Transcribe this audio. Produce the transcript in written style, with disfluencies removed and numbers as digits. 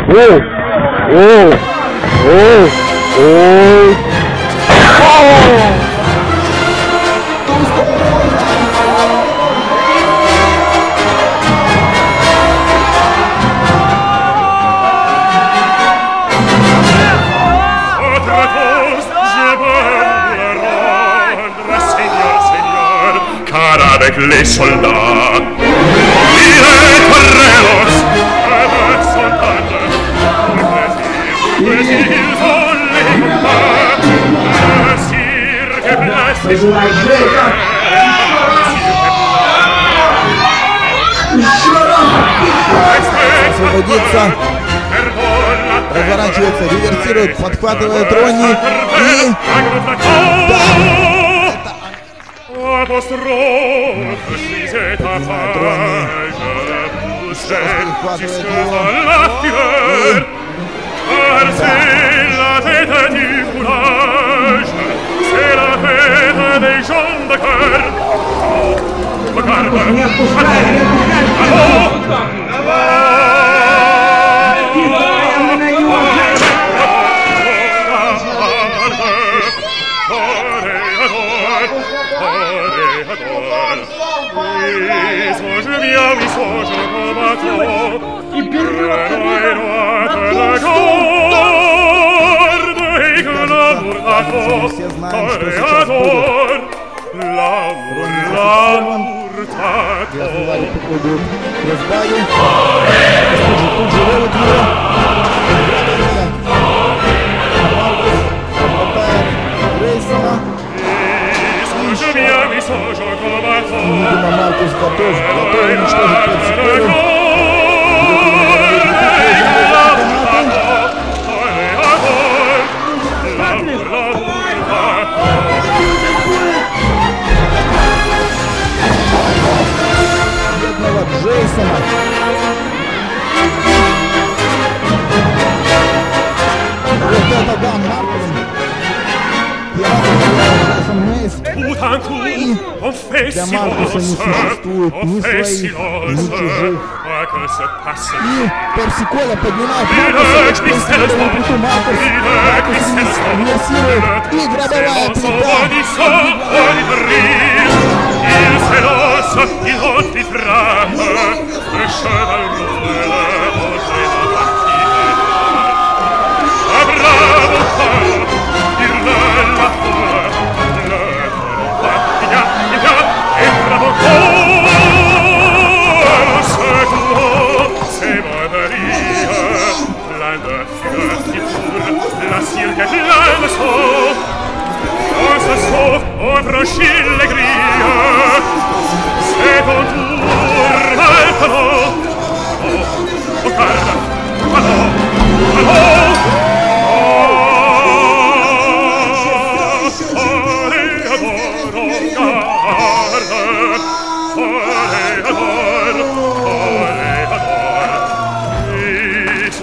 Оу! Оу! Оу! Оу! Avec les soldats, il est torreros, avec son tante, mais ils ont les combats, le cirque blesse, освободится, разворачивается, реверсирует, подхватывает Ронни и... Все знают, что сейчас будет. И развивали по кругу Кросбаю. Тут же ловит его. Хватает Грейсона. Видимо, Маркус готов уничтожить Персиколу. Джейсона. Вот это да, Маркус. И для Маркуса не существует ни своих, ни чужих. И Персикола поднимает Маркуса, экспрессирует на плиту Маркус. Маркус реверсирует и гробовая Il haut di frappe, le cheval roule, oltre la partita. A bravo Paolo, il la foule, le battaglia, e bravo Paolo, c'est barbarie, plein de fleurs qui foule, la cirque et plein de saut. On se sauve, on franchit